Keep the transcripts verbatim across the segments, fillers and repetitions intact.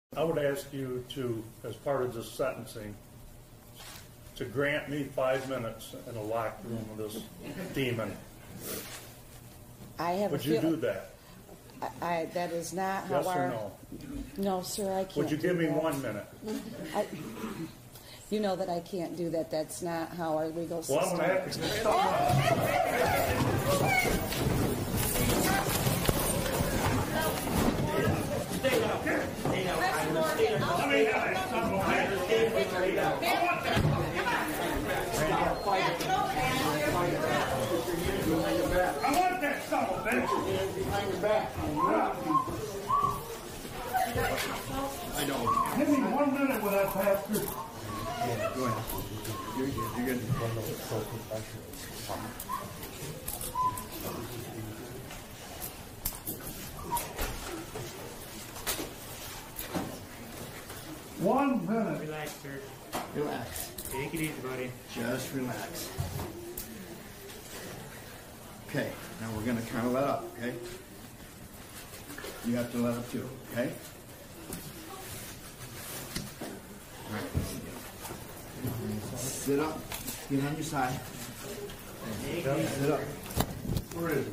I would ask you to, as part of this sentencing, to grant me five minutes in a locked room with this demon. I have Would a you feel- do that? I, I, that is not Yes how or our... no? No, sir, I can't. Would you do give me that. one minute? I, you know that I can't do that. That's not how our legal Well, system... I'm going to have to get stuff Stay down. Stay down. Let me have it. Son of a bitch. Stay down. I want that son of a bitch. Behind your back. I don't. Give me one minute with that pastor. Go ahead. You're good. You're good. One minute. Relax, sir. Relax. Take it easy, buddy. Just relax. Okay. Now we're gonna kind of let up. Okay. You have to let up too. Okay. All right. Sit up. Get on your side. Sit up. Where is it?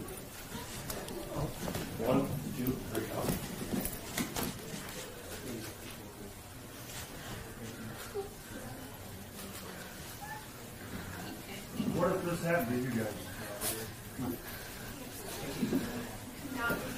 One, two, three, up. What if this happened to you guys?